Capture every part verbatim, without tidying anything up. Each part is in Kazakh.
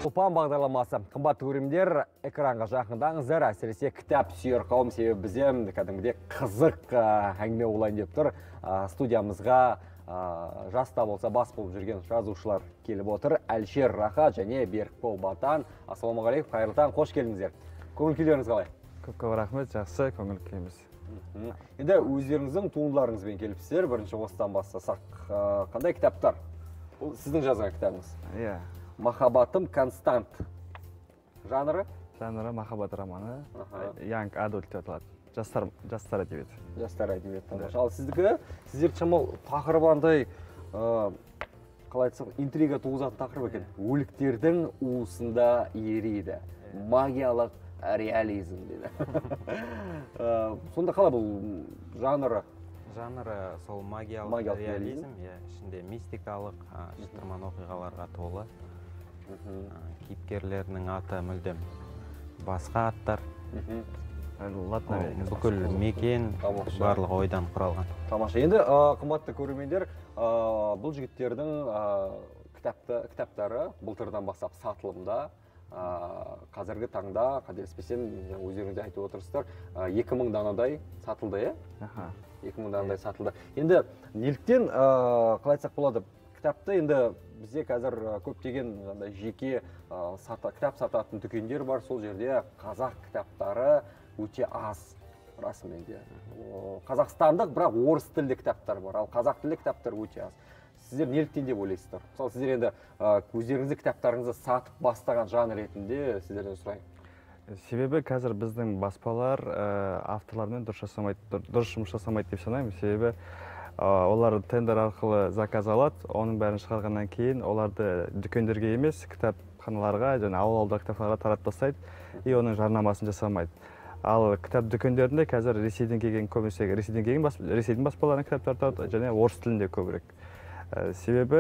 Ұлпан бағдарламасы. Қымбатты көрермендер, экранға жақындаңыздар, әсіресе кітап сүйер қауым, себебі бізде кәдімгідей қызық әңгіме болайын деп тұр. Студиямызға жаста болса бас болып жүрген жазушылар келіп отыр. Әлшер Раха және Берікбол Батан. Ассалаумағалейкум, қайырлы таң, қош келдіңіздер. Көңіл күйлеріңіз қалай? Көп-көп рахмет, жақсы, көңіл күйіміз. Енді өздеріңіздің туындыларыңызбен келіпсіздер. Бірінші осыдан бастасақ, қандай кітаптар? Бұл сіздің жазған кітабыңыз. Иә. Махаббатым констант. Жанры? Жанры махаббат романы. Young adult деп аталады. Жастар, жастар әдебиеті. Жастар әдебиеті. Ал сіздікі, сіздер шамал тақырыбандай, қалай айтсақ, интрига туғызатын тақырып екен. Өліктердің уысында ериді. Магиялық реализм дейді. Сонда қалай бұл жанры? Жанры сол магиялық реализм, ішінде мистикалық, шытырман оқиғаларға толы. Кейіпкерлерінің аты мүлдем басқа аттар. Бүкіл мекен барлығы ойдан құралған. Тамаша. Енді қымбатты көрермендер, бұл жігіттердің кітаптары былтырдан бастап сатылымда. Қазіргі таңда, қателеспесем, өздеріңізде айтып отырсыздар, екі мың данадай сатылды, е? екі мың данадай сатылды. Енді неліктен қалай айтсақ болады? Кітапты енді бізде қазір көптеген жеке кітап сататын дүкендер бар. Сол жерде қазақ кітаптары өте аз, расымен де. Қазақстандық, бірақ орыс тілді кітаптар бар, ал қазақ тілді кітаптар өте аз. Сіздер неліктен деп ойлайсыздар? Мысалы, сіздер енді өздеріңізді кітаптарыңызды сатып бастаған жанр ретінде сіздерден сұрайын. Себебі қазір біздің баспалар авторлармен дұрыс жұмыс жасамайды деп санаймын. Себебі олар тендер арқылы заказ алады, оның бәрін шығарғаннан кейін оларды дүкендерге емес, кітапханаларға және ауыл-ауылда кітапханаларға таратып тастайды и оның жарнамасын жасамайды. Ал кітап дүкендерінде қазір Ресейден келген көбінесе Ресейдің баспаларының кітаптары тұрады және орыс тілінде көбірек. Себебі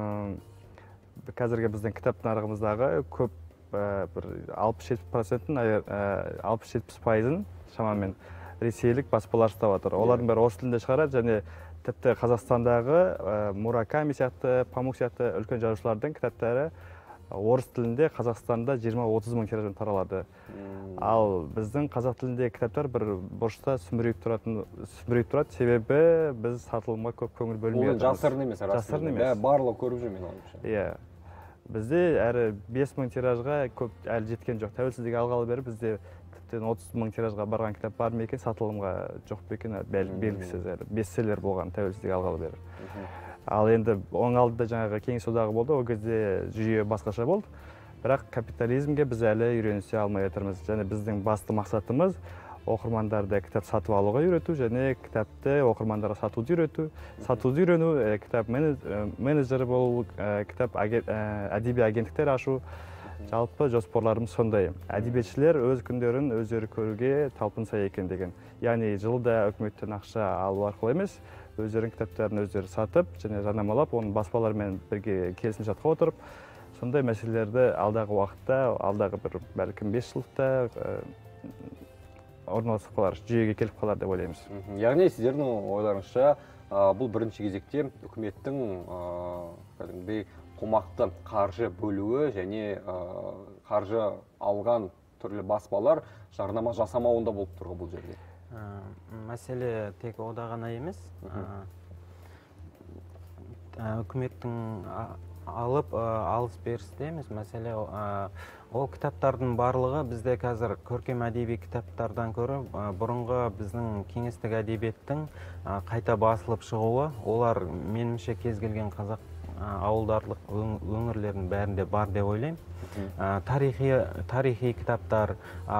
қазіргі біздің кітап нарығымыздағы көп бір алпыс жетпіс процентін, алпыс жетпіс пайызын шамамен ресейлік баспалар ұстап отыр. Олардың бәрі орыс тілінде шығарады және тіпті Қазақстандағы Мураками сияқты, Памук сияқты үлкен жазушылардың кітаптары орыс тілінде Қазақстанда жиырма отыз мың тиражбен таралады. Ал біздің қазақ тілінде кітаптар бір бұрышта сүмірейіп тұрады, себебі біз сатылымға көп көңіл бөлмей отырмыз. Ол жасырын емес, жасырын емес. Барлығы көріп жүр мен ойымша. Иә. Бізде әрі бес мың тиражға көп әлі жеткен жоқ. Тәуелсіздік алғалы бері бізде тіптен отыз мың тиражға барған кітап бар ма екен, сатылымға жоқ па екен, белгісіз әлі. Бестселлер болған тәуелсіздік алғалы бері. Ал енді оның алдында жаңағы Кеңес одағы болды, ол кезде жүйе басқаша болды. Бірақ капитализмге біз әлі үйренісе алмай отырмыз. Және біздің басты мақсатымыз оқырмандарды кітап сатып алуға үйрету және кітапты оқырмандарға сатуды үйрету. Сатуды үйрену, кітап менеджері болу, кітап әдеби агенттіктер ашу. Жалпы жоспарларымыз сондай. Әдебиетшілер өз күндерін өздері көруге талпынса екен деген. Яғни жылда үкіметтен ақша алу арқылы емес, өздерінің кітаптарын өздері сатып және жарнамалап, оның баспалармен бірге келісімшартқа отырып, сондай мәселелерді алдағы уақытта, алдағы бір бәлкім бес жылда орналасып қалар, жүйеге келіп қалар деп ойлаймыз. Яғни сіздердің ойларыңызша бұл бірінші кезекте үкіметтің кәдімгідей қомақты қаржы бөлуі және қаржы алған түрлі баспалар жарнама жасамауында болып тұрғы бұл жерде. Мәселе тек ода ғана емес. Үкіметтің алып алыс берісте емес, мәселе ол кітаптардың барлығы бізде қазір көркем әдеби кітаптардан көрі бұрынғы біздің кеңестік әдебиеттің қайта басылып шығуы, олар меніңше кез келген қазақ ауылдарлық өңірлердің бәрінде бар деп ойлаймын. Тарихи кітаптар,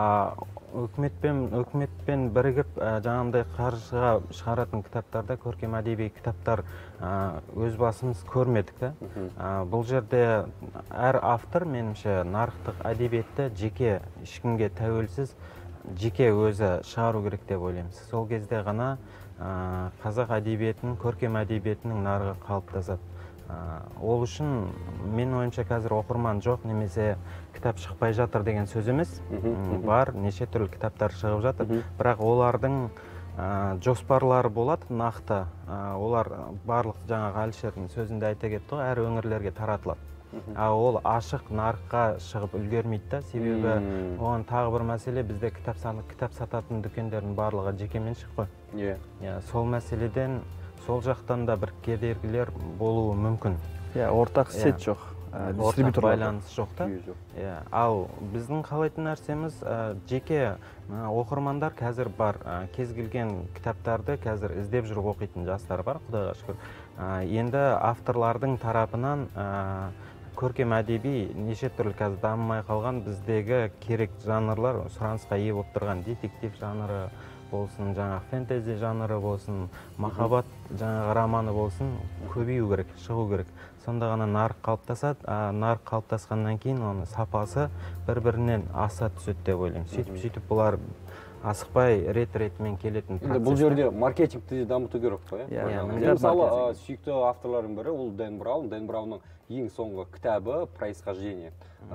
үкіметпен бірігіп жаңағындай қаржыға шығаратын кітаптарда көркем әдеби кітаптар өз басымыз көрмедік. Бұл жерде әр автор меніңше нарықтық әдебиетті жеке, ешкімге тәуелсіз, жеке өзі шығару керек деп ойлаймыз. Сол кезде ғана қазақ әдебиетінің, көркем әдебиетінің нарығы қалыптасады. Ол үшін мен ойымша қазір оқырман жоқ, немесе кітап шықпай жатыр деген сөз емес. Бар, неше түрлі кітаптар шығып жатыр. Бірақ олардың жоспарлары болады нақты. Олар барлық жаңағы Әлшердің сөзінде айта кетті ғой, әр өңірлерге таратылады. а ол ашық нарыққа шығып үлгермейді да, себебі оған тағы бір мәселе, бізде кітап кітап сататын дүкендердің барлығы жекеменшік қой. Иә, сол мәселеден сол жақтан да бір кедергілер болуы мүмкін. Иә, ортақ сет жоқ. Ортақ байланыс жоқ та. Ал біздің қалайтын нәрсеміз, жеке оқырмандар қазір бар, кез келген кітаптарды қазір іздеп жүріп оқитын жастар бар, Құдайға шүкір. Енді авторлардың тарапынан көркем әдеби неше түрлі қазір дамымай қалған біздегі керек жанрлар, сұранысқа ие болып тұрған детектив жанры болсын, жаңағы фэнтези жанры болсын, махаббат жаңағы романы болсын, көбею керек, шығу керек. Сонда ғана нарық қалыптасады, нарық қалыптасқаннан кейін оның сапасы бір-бірінен аса түседі деп ойлаймын. Сөйтіп-сөйтіп бұлар асықпай рет-ретімен келетін процесс. Бұл жерде маркетингті дамыту керек қой. Мысалы, сүйікті авторлардың бірі ол Дэн Браун. Дэн Браунның ең соңғы кітабы «Происхождение».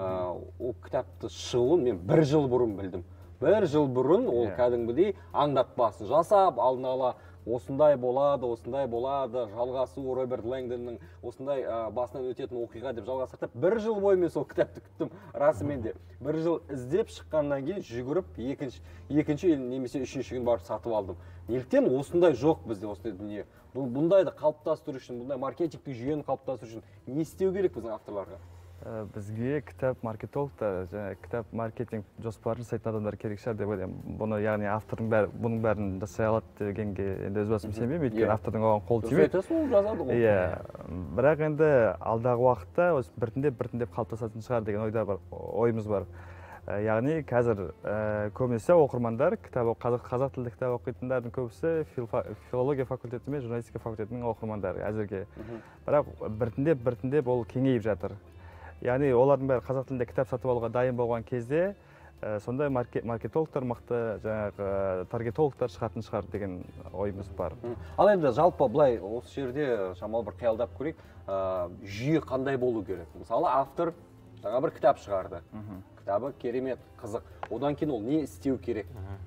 Ол кітапты шығуын мен бір жыл бұрын білдім. Бір жыл бұрын ол кәдімгідей аңдатпасын жасап, алдын ала осындай болады, осындай болады, жалғасу Роберт Лэнгдонның осындай басынан өтетін оқиға деп жалғастырып, бір жыл бойы мен сол кітапты күттім, расымен де. Бір жыл іздеп шыққаннан кейін жүгіріп, екінші, екінші немесе үшінші күн барып сатып алдым. Неліктен осындай жоқ бізде, осындай дүние. Бұндайды қалыптастыру үшін, бұндай маркетингтік жүйені қалыптастыру үшін не істеу керек біздің авторларға? Бізге кітап маркетологтар, және кітап маркетинг жоспарын жасайтын адамдар керек шығар деп ойлаймын. Бұны яғни автордың бәрі, бұның бәрін жасай алады дегенге енді өз басым сенбеймін, өйткені автордың оған қолы тимейді. Ол жазады ғой. Иә, бірақ енді алдағы уақытта осы біртіндеп-біртіндеп қалыптасатын шығар деген ойда бар, ойымыз бар. Яғни қазір көбінесе оқырмандар кітап қазақ тілді кітап оқитындардың көбісі филология факультеті мен журналистика факультетінің оқырмандары әзірге. Бірақ біртіндеп-біртіндеп ол кеңейіп жатыр. Яғни олардың бәрі қазақ тілінде кітап сатып алуға дайын болған кезде сондай маркетологтар, мықты жаңағы таргетологтар шығатын шығар деген ойымыз бар. Ал енді жалпы былай осы жерде шамалы бір қиялдап көрейік, жүйе қандай болу керек? Мысалы автор жаңа бір кітап шығарды. Кітабы керемет, қызық. Одан кейін ол не істеу керек?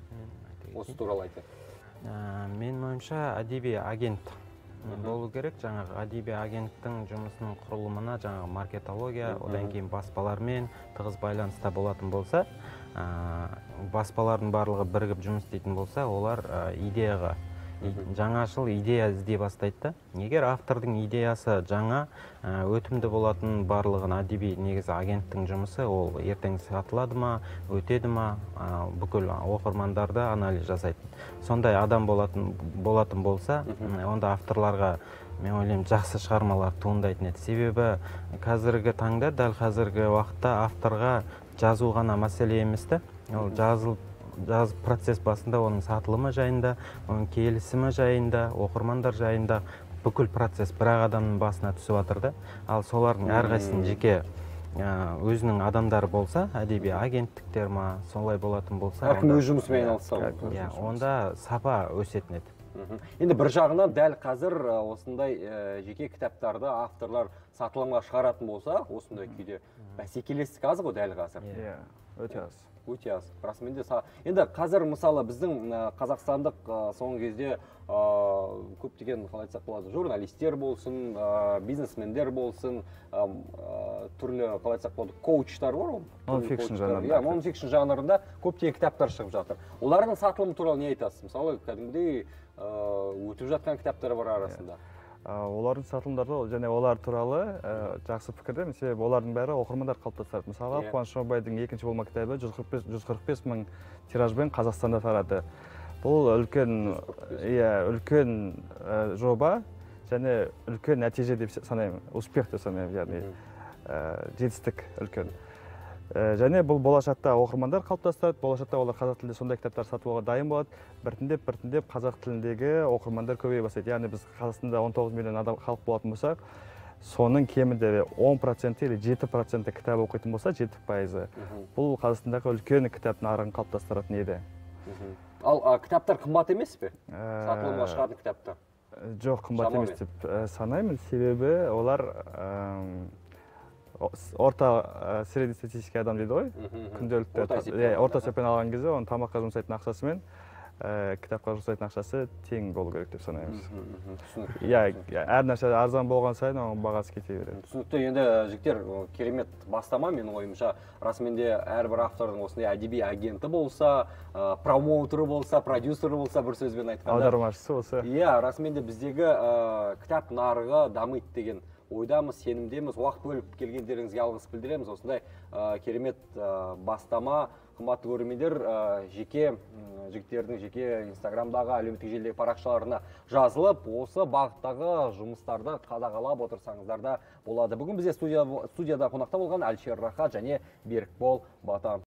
Осы туралы айтып. Мен ойымша әдеби агент болу керек. Жаңағы әдеби агенттің жұмысының құрылымына жаңағы маркетология, одан кейін баспалармен тығыз байланыста болатын болса, баспалардың барлығы бірігіп жұмыс істейтін болса, олар идеяға, жаңашыл идея іздей бастайды. Егер автордың идеясы жаңа, өтімді болатын барлығын әдеби негізі агенттің жұмысы, ол ертең сатылады ма, өтеді ма, бүкіл оқырмандарды анализ жасайды. Сондай адам болатын болатын болса, онда авторларға мен ойлаймын жақсы шығармалар туындайтын еді. Себебі қазіргі таңда, дәл қазіргі уақытта авторға жазу ғана мәселе емес та, ол жазылып жазып процесс басында оның сатылымы жайында, оның келісімі жайында, оқырмандар жайында бүкіл процесс бір адамның басына түсіп жатыр да. Ал солардың әрқайсының жеке өзінің адамдары болса, әдеби агенттіктер ма, солай болатын болса, әркім өз жұмысымен айналысса, онда сапа өсетін еді. Енді бір жағынан дәл қазір осындай жеке кітаптарды авторлар сатылымға шығаратын болса, осындай күйде бәсекелестік аз ғой дәл қазір. Иә, өте аз. Өте аз. Расымен де енді қазір мысалы біздің қазақстандық соңғы кезде көптеген, қалай айтсақ болады, журналистер болсын, бизнесмендер болсын, түрлі, қалай айтсақ болады, коучтар бар ғой. Нон-фикшн жанрында. Иә, нон-фикшн жанрында көптеген кітаптар шығып жатыр. Олардың сатылымы туралы не айтасыз? Мысалы, кәдімгідей өтіп жатқан кітаптар бар арасында. Олардың сатылымдары және олар туралы жақсы пікірдемін, себебі олардың бәрі оқырмандар қалыптастырады. Мысалы, Қуаныш Шонбайдың екінші болма кітабы жүз қырық бес мың тиражбен Қазақстанда тарады. Бұл үлкен, үлкен жоба және үлкен нәтиже деп санаймын, успех деп санаймын, яғни жетістік үлкен. Және бұл болашақта оқырмандар қалыптастырады, болашақта олар қазақ тілінде сондай кітаптар сатып алуға дайын болады. Біртіндеп-біртіндеп қазақ тіліндегі оқырмандар көбейе бастайды. Яғни біз Қазақстанда он тоғыз миллион адам халық болатын болсақ, соның кемінде он проценті или жеті проценті кітап оқитын болса, жеті пайызы. Бұл Қазақстандағы үлкен кітап нарығын қалыптастыратын еді. Ал кітаптар қымбат емес пе? Сатылымға шығатын кітаптар? Жоқ, қымбат емес деп санаймын, себебі олар орта среднестатистический адам дейді ғой, күнделікті орта есеппен алған кезде оның тамаққа жұмсайтын ақшасымен кітапқа жұмсайтын ақшасы тең болу керек деп санаймыз. Түсінікті. Иә, әр нәрсе арзан болған сайын оның бағасы кете береді. Түсінікті. Енді жігіттер, керемет бастама менің ойымша. Расымен де әрбір автордың осындай әдеби агенті болса, промоутері болса, продюсері болса, бір сөзбен айтқанда. Аудармашысы болса. Иә, расымен де біздегі кітап нарығы дамиды деген ойдамыз, сенімдеміз. Уақыт бөліп келгендеріңізге алғыс білдіреміз. Осындай керемет бастама. Қымбатты көрермендер, жеке жігіттердің жеке инстаграмдағы әлеуметтік желідегі парақшаларына жазылып, осы бағыттағы жұмыстарды қадағалап отырсаңыздар да болады. Бүгін бізде студияда қонақта болған Әлшер Рахат және Берікбол Батан.